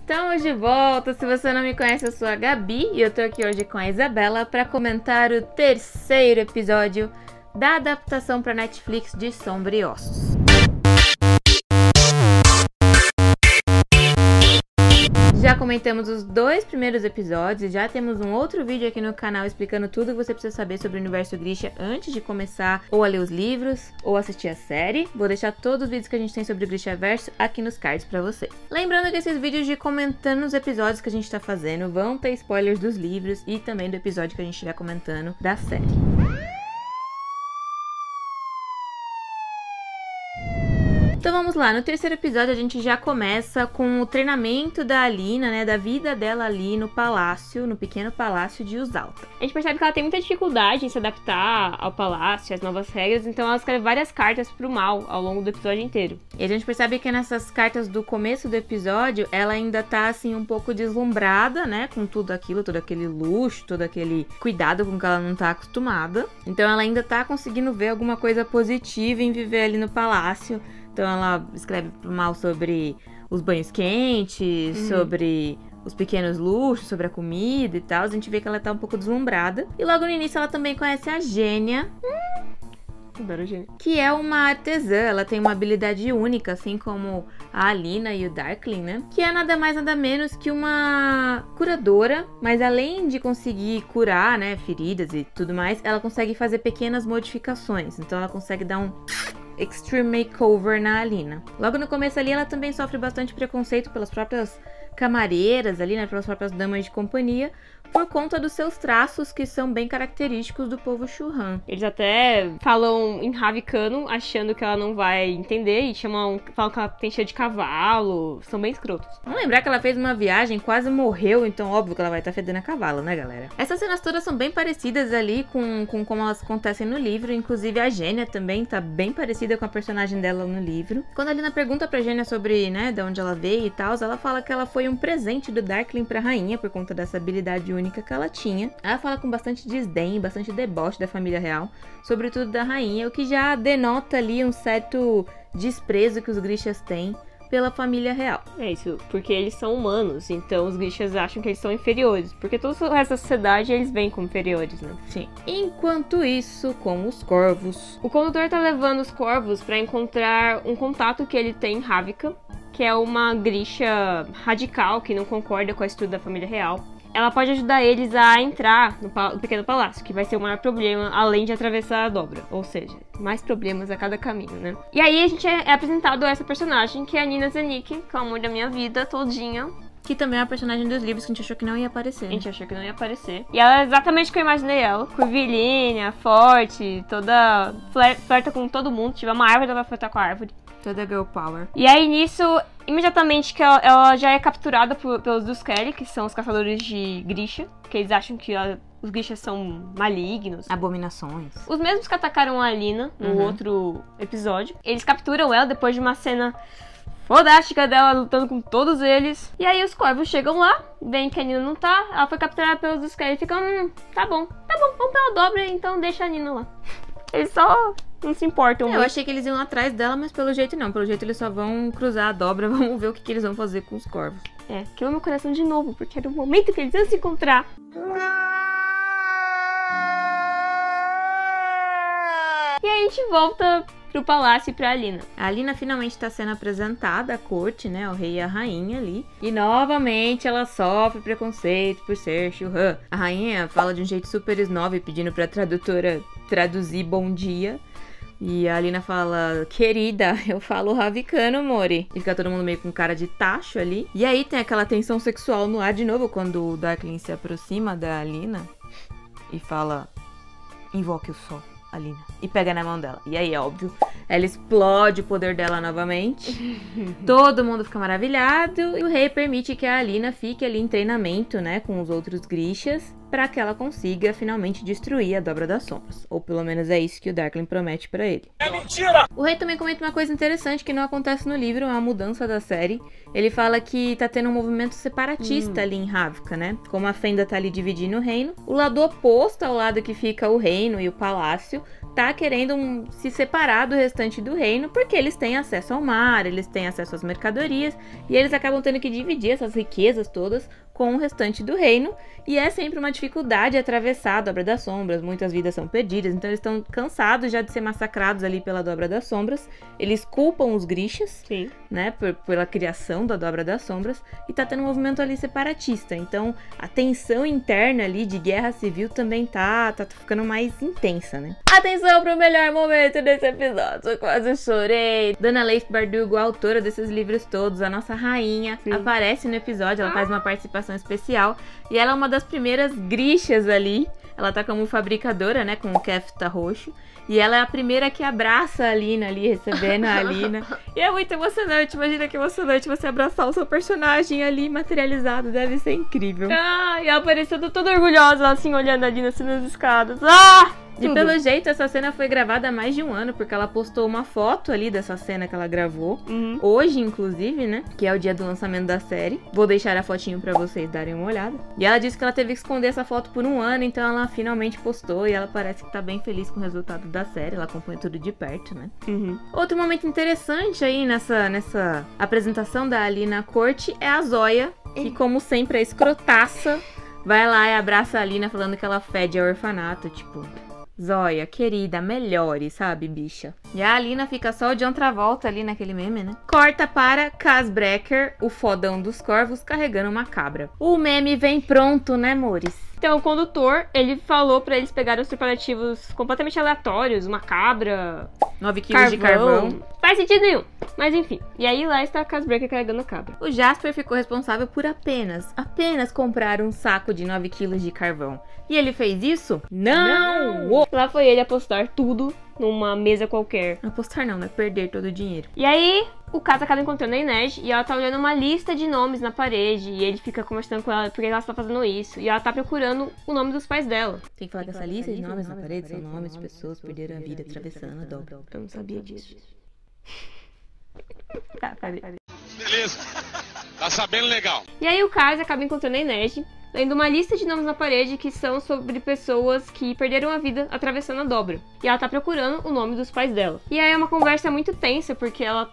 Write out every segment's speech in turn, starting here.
Estamos de volta. Se você não me conhece, eu sou a Gabi e eu tô aqui hoje com a Isabela para comentar o terceiro episódio da adaptação para Netflix de Sombra e Ossos. Já comentamos os dois primeiros episódios e já temos um outro vídeo aqui no canal explicando tudo que você precisa saber sobre o universo Grisha antes de começar ou a ler os livros ou assistir a série. Vou deixar todos os vídeos que a gente tem sobre o Grishaverso aqui nos cards pra você. Lembrando que esses vídeos de comentando os episódios que a gente tá fazendo vão ter spoilers dos livros e também do episódio que a gente estiver comentando da série. Então vamos lá, no terceiro episódio a gente já começa com o treinamento da Alina, né, da vida dela ali no palácio, no pequeno palácio de Uzalta. A gente percebe que ela tem muita dificuldade em se adaptar ao palácio, às novas regras, então ela escreve várias cartas pro mal ao longo do episódio inteiro. E a gente percebe que nessas cartas do começo do episódio, ela ainda tá assim um pouco deslumbrada, né, com tudo aquilo, todo aquele luxo, todo aquele cuidado com que ela não tá acostumada. Então ela ainda tá conseguindo ver alguma coisa positiva em viver ali no palácio. Então ela escreve pro mal sobre os banhos quentes, sobre os pequenos luxos, sobre a comida e tal. A gente vê que ela tá um pouco deslumbrada. E logo no início ela também conhece a Gênia, que é uma artesã. Ela tem uma habilidade única, assim como a Alina e o Darkling, né? Que é nada mais nada menos que uma curadora. Mas além de conseguir curar, né, feridas e tudo mais, ela consegue fazer pequenas modificações. Então ela consegue dar um extreme makeover na Alina. Logo no começo ali, ela também sofre bastante preconceito pelas próprias camareiras ali, né, pelas próprias damas de companhia, por conta dos seus traços que são bem característicos do povo Shuhan. Eles até falam em Ravikano, achando que ela não vai entender, e falam que ela tem cheia de cavalo, são bem escrotos. Vamos lembrar que ela fez uma viagem, quase morreu, então óbvio que ela vai estar fedendo a cavalo, né, galera? Essas cenas todas são bem parecidas ali com como elas acontecem no livro, inclusive a Gênia também tá bem parecida com a personagem dela no livro. Quando a Alina pergunta pra Gênia sobre, né, de onde ela veio e tal, ela fala que ela foi um presente do Darkling pra rainha, por conta dessa habilidade única que ela tinha. Ela fala com bastante desdém, bastante deboche da família real, sobretudo da rainha, o que já denota ali um certo desprezo que os Grishas têm pela família real. É isso, porque eles são humanos, então os Grishas acham que eles são inferiores, porque todo o resto da sociedade eles veem como inferiores, né? Sim. Enquanto isso, com os corvos, o condutor tá levando os corvos pra encontrar um contato que ele tem em Ravika, que é uma Grisha radical que não concorda com a estrutura da família real. Ela pode ajudar eles a entrar no pequeno palácio, que vai ser o maior problema, além de atravessar a dobra. Ou seja, mais problemas a cada caminho, né? E aí a gente é apresentado a essa personagem, que é a Nina Zenik, que é o amor da minha vida todinha. Que também é uma personagem dos livros que a gente achou que não ia aparecer. A gente achou que não ia aparecer. E ela é exatamente o que eu imaginei ela. Curvilínea, forte, toda... flerta com todo mundo. Se tiver uma árvore, ela vai flertar com a árvore. Toda girl power. E aí, nisso, imediatamente que ela já é capturada pelos Duskelly, que são os caçadores de Grisha, que eles acham que os Grishas são malignos. Abominações. Os mesmos que atacaram a Alina no outro episódio. Eles capturam ela depois de uma cena fodástica dela lutando com todos eles. E aí os corvos chegam lá, veem que a Nina não tá, ela foi capturada pelos Duskelly e ficam, tá bom, vamos pela dobra, então deixa a Nina lá. Eles só não se importam. Eu achei que eles iam atrás dela, mas pelo jeito não. Pelo jeito eles só vão cruzar a dobra, vamos ver o que eles vão fazer com os corvos. É, queimou meu coração de novo, porque era o momento que eles iam se encontrar. E aí a gente volta pro palácio e pra Alina. A Alina finalmente tá sendo apresentada à corte, né, ao rei e à rainha ali. E novamente ela sofre preconceito por ser Shuhan. A rainha fala de um jeito super snob, pedindo pra tradutora traduzir bom dia. E a Alina fala, querida, eu falo Ravikano, Mori. E fica todo mundo meio com cara de tacho ali. E aí tem aquela tensão sexual no ar de novo, quando o Darkling se aproxima da Alina e fala, invoque o sol, Alina. E pega na mão dela. E aí, óbvio, ela explode o poder dela novamente. Todo mundo fica maravilhado. E o rei permite que a Alina fique ali em treinamento, né, com os outros Grishas, para que ela consiga finalmente destruir a Dobra das Sombras. Ou pelo menos é isso que o Darkling promete para ele. É mentira! O rei também comenta uma coisa interessante que não acontece no livro, é uma mudança da série. Ele fala que tá tendo um movimento separatista ali em Ravika, né? Como a Fenda tá ali dividindo o reino, o lado oposto ao lado que fica o reino e o palácio tá querendo se separar do restante do reino, porque eles têm acesso ao mar, eles têm acesso às mercadorias, e eles acabam tendo que dividir essas riquezas todas com o restante do reino, e é sempre uma dificuldade atravessar a Dobra das Sombras, muitas vidas são perdidas, então eles estão cansados já de ser massacrados ali pela Dobra das Sombras, eles culpam os Grishas, Sim. né, pela criação da Dobra das Sombras, e tá tendo um movimento ali separatista, então a tensão interna ali de guerra civil também tá ficando mais intensa, né. Atenção pro melhor momento desse episódio, eu quase chorei. Dana Leith Bardugo, a autora desses livros todos, a nossa rainha, aparece no episódio, ela faz uma participação especial, e ela é uma das primeiras Grishas ali, ela tá como fabricadora, né, com o kefta roxo, e ela é a primeira que abraça a Alina ali, recebendo a Alina, e é muito emocionante, imagina que emocionante você abraçar o seu personagem ali materializado, deve ser incrível. E ela apareceu toda orgulhosa, ela assim, olhando ali nas escadas. E pelo jeito, essa cena foi gravada há mais de um ano, porque ela postou uma foto ali dessa cena que ela gravou. Hoje, inclusive, né? Que é o dia do lançamento da série. Vou deixar a fotinho pra vocês darem uma olhada. E ela disse que ela teve que esconder essa foto por um ano, então ela finalmente postou. E ela parece que tá bem feliz com o resultado da série. Ela acompanha tudo de perto, né? Outro momento interessante aí nessa apresentação da Ali na corte é a Zoya, que como sempre é escrotaça. Vai lá e abraça a Alina falando que ela fede ao orfanato, tipo... Zoya, querida, melhore, sabe, bicha? E a Alina fica só o John Travolta ali naquele meme, né? Corta para Casbrecker, o fodão dos corvos, carregando uma cabra. O meme vem pronto, né, amores? Então, o condutor, ele falou pra eles pegarem os preparativos completamente aleatórios, uma cabra, 9 quilos de carvão. Faz sentido nenhum, mas enfim. E aí lá está a Casbrecker carregando a cabra. O Jasper ficou responsável por apenas comprar um saco de 9 quilos de carvão. E ele fez isso? Não! Lá foi ele apostar tudo numa mesa qualquer. Apostar não, né? Perder todo o dinheiro. E aí, o caso acaba encontrando a Inês e ela tá olhando uma lista de nomes na parede. E ele fica conversando com ela, por que ela está fazendo isso? E ela tá procurando o nome dos pais dela. Tem que falar que essa lista de nomes na parede são nomes de pessoas que perderam a vida atravessando a dobra. Eu não sabia disso. Cadê? Beleza. Tá sabendo legal. E aí o caso acaba encontrando a Inês, lendo uma lista de nomes na parede que são sobre pessoas que perderam a vida atravessando a dobra. E ela tá procurando o nome dos pais dela. E aí é uma conversa muito tensa, porque ela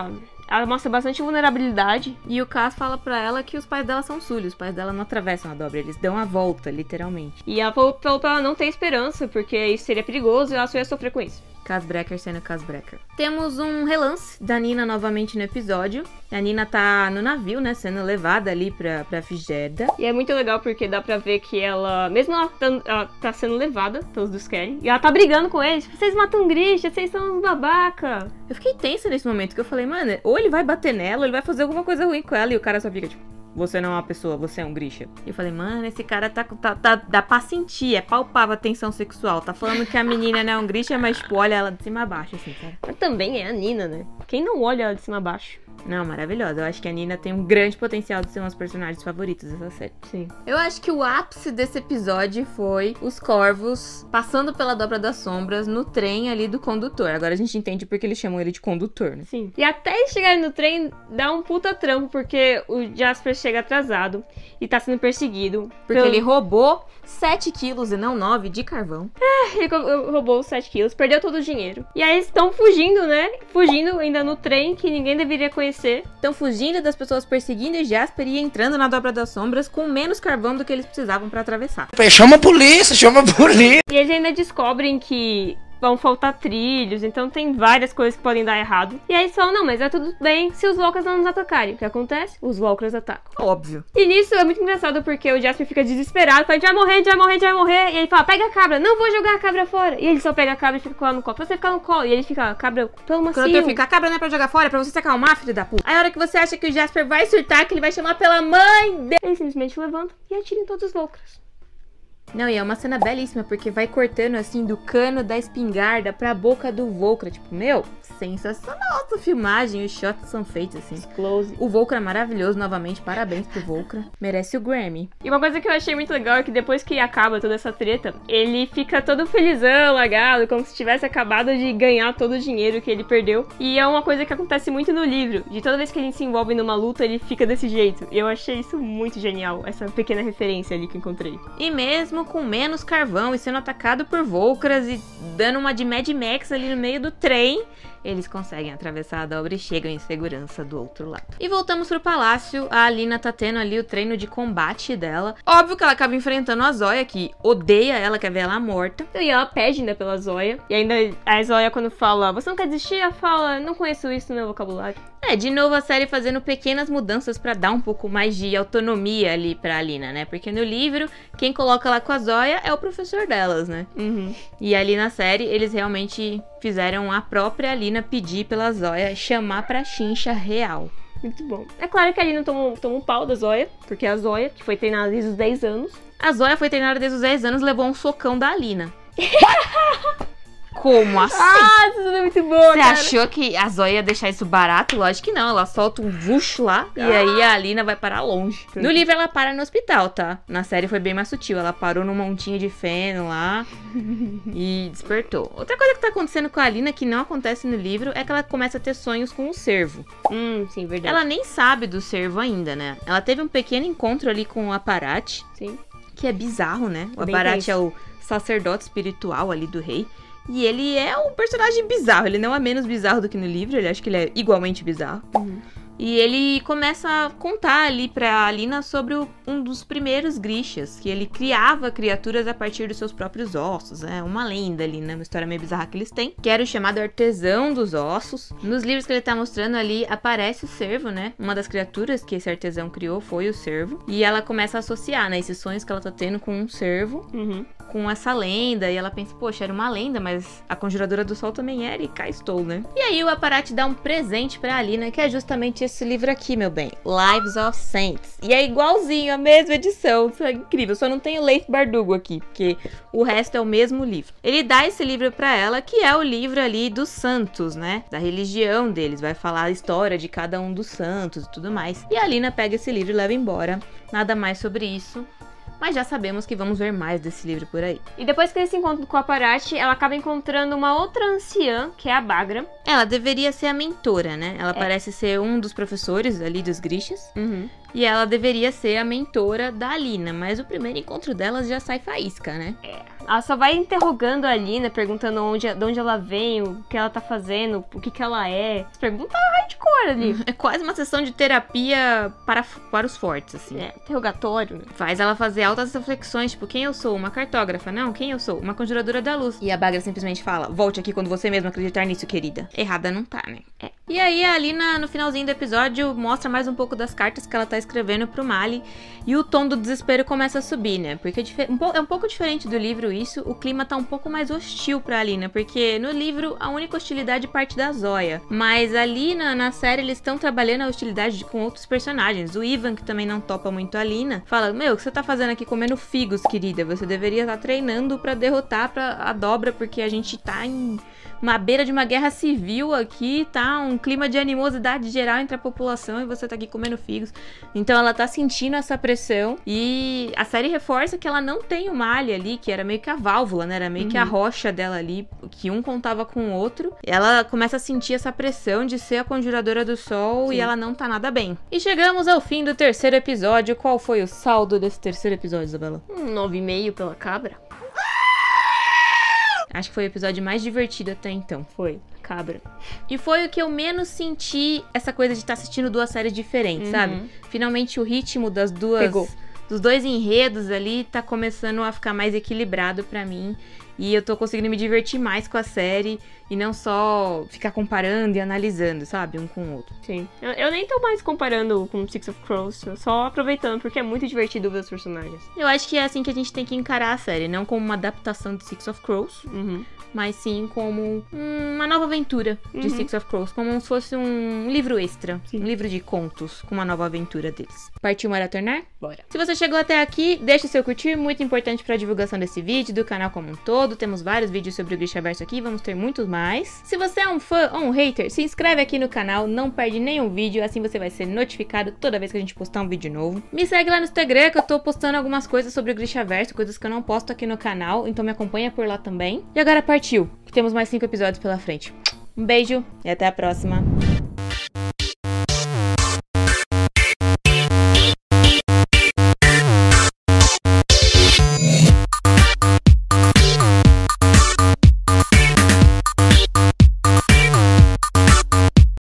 mostra bastante vulnerabilidade. E o Cass fala pra ela que os pais dela são sulhos, os pais dela não atravessam a dobra, eles dão a volta, literalmente. E ela falou pra ela não ter esperança, porque isso seria perigoso e ela só ia sofrer com isso. Casbrecker sendo Casbrecker. Temos um relance da Nina novamente no episódio. A Nina tá no navio, né, sendo levada ali pra Figeda. E é muito legal porque dá pra ver que ela, mesmo ela tá sendo levada pelos Duscalli, e ela tá brigando com eles. Vocês matam Grisha, vocês são babaca. Eu fiquei tensa nesse momento, que eu falei, mano, ou ele vai bater nela, ou ele vai fazer alguma coisa ruim com ela, e o cara só fica tipo... Você não é uma pessoa, você é um Grisha. E eu falei, mano, esse cara dá pra sentir, é palpável a tensão sexual. Tá falando que a menina não é um Grisha, mas, tipo, olha ela de cima a baixo, assim, sabe? Mas também é a Nina, né? Quem não olha ela de cima a baixo? Não, maravilhosa. Eu acho que a Nina tem um grande potencial de ser uma das personagens favoritas dessa série. Sim. Eu acho que o ápice desse episódio foi os corvos passando pela Dobra das Sombras no trem ali do condutor. Agora a gente entende porque eles chamam ele de condutor, né? Sim. E até eles chegarem no trem, dá um puta trampo, porque o Jasper chega atrasado e tá sendo perseguido. Porque ele roubou 7 quilos e não 9 de carvão. Ele roubou os 7 quilos, perdeu todo o dinheiro. E aí eles estão fugindo, né? Fugindo ainda no trem que ninguém deveria conhecer. Estão fugindo das pessoas perseguindo o Jasper e entrando na Dobra das Sombras com menos carvão do que eles precisavam pra atravessar. Chama a polícia, chama a polícia. E eles ainda descobrem que vão faltar trilhos, então tem várias coisas que podem dar errado. E aí eles falam, não, mas é tudo bem se os Volcras não nos atacarem. O que acontece? Os Volcras atacam. Óbvio. E nisso é muito engraçado porque o Jasper fica desesperado, fala, a gente vai morrer, a gente vai morrer, a gente vai morrer. E ele fala, pega a cabra, não vou jogar a cabra fora. E ele só pega a cabra e fica com ela no colo. Pra você ficar no colo. E ele fica, cabra, pelo macio. Quando eu fico, a cabra não é pra jogar fora, é pra você se acalmar, filho da puta. Aí a hora que você acha que o Jasper vai surtar, que ele vai chamar pela mãe dele, ele simplesmente levanta e atira em todos os Volcras. Não, e é uma cena belíssima, porque vai cortando, assim, do cano da espingarda pra boca do Volcra. Tipo, meu, sensacional essa filmagem. Os shots são feitos, assim. Close. O Volcra é maravilhoso, novamente, parabéns pro Volcra. Merece o Grammy. E uma coisa que eu achei muito legal é que depois que acaba toda essa treta, ele fica todo felizão, largado, como se tivesse acabado de ganhar todo o dinheiro que ele perdeu. E é uma coisa que acontece muito no livro. De toda vez que ele se envolve numa luta, ele fica desse jeito. E eu achei isso muito genial, essa pequena referência ali que encontrei. E mesmo mesmo com menos carvão e sendo atacado por Volcras e dando uma de Mad Max ali no meio do trem, eles conseguem atravessar a dobra e chegam em segurança do outro lado. E voltamos pro palácio, a Alina tá tendo ali o treino de combate dela. Óbvio que ela acaba enfrentando a Zoya, que odeia ela, quer ver ela morta. E ela pede ainda pela Zoya. E ainda a Zoya, quando fala, você não quer desistir? Ela fala, não conheço isso no meu vocabulário. De novo a série fazendo pequenas mudanças pra dar um pouco mais de autonomia ali pra Alina, né? Porque no livro, quem coloca ela com a Zoya é o professor delas, né? E ali na série, eles realmente fizeram a própria Alina pedir pela Zoya chamar pra Chincha real. Muito bom. É claro que a Alina toma um pau da Zoya, porque a Zoya, que foi treinada desde os 10 anos... A Zoya foi treinada desde os 10 anos, levou um socão da Alina. Como assim? Ah, isso é muito bom, Você achou que a Zoya ia deixar isso barato? Lógico que não, ela solta um vuxo lá e aí a Alina vai parar longe. No livro ela para no hospital, tá? Na série foi bem mais sutil, ela parou num montinho de feno lá e despertou. Outra coisa que tá acontecendo com a Alina que não acontece no livro é que ela começa a ter sonhos com o cervo. Sim, verdade. Ela nem sabe do cervo ainda, né? Ela teve um pequeno encontro ali com o Aparat, Sim. que é bizarro, né? O Bem Aparat tenso. é o sacerdote espiritual ali do rei. E ele é um personagem bizarro, ele não é menos bizarro do que no livro, ele acha que ele é igualmente bizarro. E ele começa a contar ali pra Alina sobre um dos primeiros Grishas, que ele criava criaturas a partir dos seus próprios ossos. É uma lenda ali, né? Uma história meio bizarra que eles têm. Que era o chamado artesão dos ossos. Nos livros que ele tá mostrando ali, aparece o cervo, né? Uma das criaturas que esse artesão criou foi o cervo. E ela começa a associar, né? Esses sonhos que ela tá tendo com um cervo. Com essa lenda, e ela pensa, poxa, era uma lenda, mas a Conjuradora do Sol também era, e cá estou, né? E aí o Aparat dá um presente pra Alina, que é justamente esse livro aqui, meu bem, Lives of Saints. E é igualzinho, a mesma edição, isso é incrível, só não tem o Leif Bardugo aqui, porque o resto é o mesmo livro. Ele dá esse livro pra ela, que é o livro ali dos santos, né? Da religião deles, vai falar a história de cada um dos santos e tudo mais. E a Alina pega esse livro e leva embora, nada mais sobre isso. Mas já sabemos que vamos ver mais desse livro por aí. E depois que eles se encontram com o Aparat, ela acaba encontrando uma outra anciã, que é a Bagra. Ela deveria ser a mentora, né? Ela parece ser um dos professores ali dos Grishas. E ela deveria ser a mentora da Alina. Mas o primeiro encontro delas já sai faísca, né? Ela só vai interrogando a Alina, perguntando de onde ela vem, o que ela tá fazendo, o que ela é. Pergunta hardcore ali. É quase uma sessão de terapia para os fortes, assim. Interrogatório, né? Faz ela fazer altas reflexões, tipo, quem eu sou? Uma cartógrafa? Não, quem eu sou? Uma conjuradora da luz. E a Bagra simplesmente fala, volte aqui quando você mesma acreditar nisso, querida. Errada não tá, né? E aí a Alina, no finalzinho do episódio, mostra mais um pouco das cartas que ela tá escrevendo pro Mali. E o tom do desespero começa a subir, né? Porque é um pouco diferente do livro isso. O clima tá um pouco mais hostil pra Alina. Porque no livro, a única hostilidade parte da Zoya. Mas ali na série, eles estão trabalhando a hostilidade com outros personagens. O Ivan, que também não topa muito a Alina, fala, meu, o que você tá fazendo aqui comendo figos, querida? Você deveria estar treinando pra derrotar a dobra, porque a gente tá em uma beira de uma guerra civil aqui, tá? Um clima de animosidade geral entre a população e você tá aqui comendo figos. Então ela tá sentindo essa pressão e a série reforça que ela não tem o Mali ali, que era meio que a válvula, né? Era meio que a rocha dela ali, que um contava com o outro. Ela começa a sentir essa pressão de ser a Conjuradora do Sol e ela não tá nada bem. E chegamos ao fim do terceiro episódio. Qual foi o saldo desse terceiro episódio, Isabela? 9,5 pela cabra. Acho que foi o episódio mais divertido até então. Foi. Cabra. E foi o que eu menos senti essa coisa de estar assistindo duas séries diferentes, sabe? Finalmente o ritmo das duas... Pegou. Dos dois enredos ali tá começando a ficar mais equilibrado pra mim. E eu tô conseguindo me divertir mais com a série e não só ficar comparando e analisando, sabe? Um com o outro. Sim. Eu nem tô mais comparando com Six of Crows, só aproveitando, porque é muito divertido ver os personagens. Eu acho que é assim que a gente tem que encarar a série, não como uma adaptação de Six of Crows, mas sim como uma nova aventura de Six of Crows, como se fosse um livro extra, um livro de contos com uma nova aventura deles. Partiu maratonar? Bora. Se você chegou até aqui, deixa o seu curtir, muito importante pra divulgação desse vídeo, do canal como um todo. Temos vários vídeos sobre o Grishaverso aqui, vamos ter muitos mais. Se você é um fã ou um hater, se inscreve aqui no canal, não perde nenhum vídeo, assim você vai ser notificado toda vez que a gente postar um vídeo novo. Me segue lá no Instagram, que eu tô postando algumas coisas sobre o Grishaverso, coisas que eu não posto aqui no canal, então me acompanha por lá também. E agora partiu, que temos mais 5 episódios pela frente. Um beijo e até a próxima.